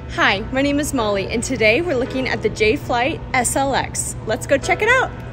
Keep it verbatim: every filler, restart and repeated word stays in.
Hi, my name is Molly, and today we're looking at the J Flight S L X. Let's go check it out.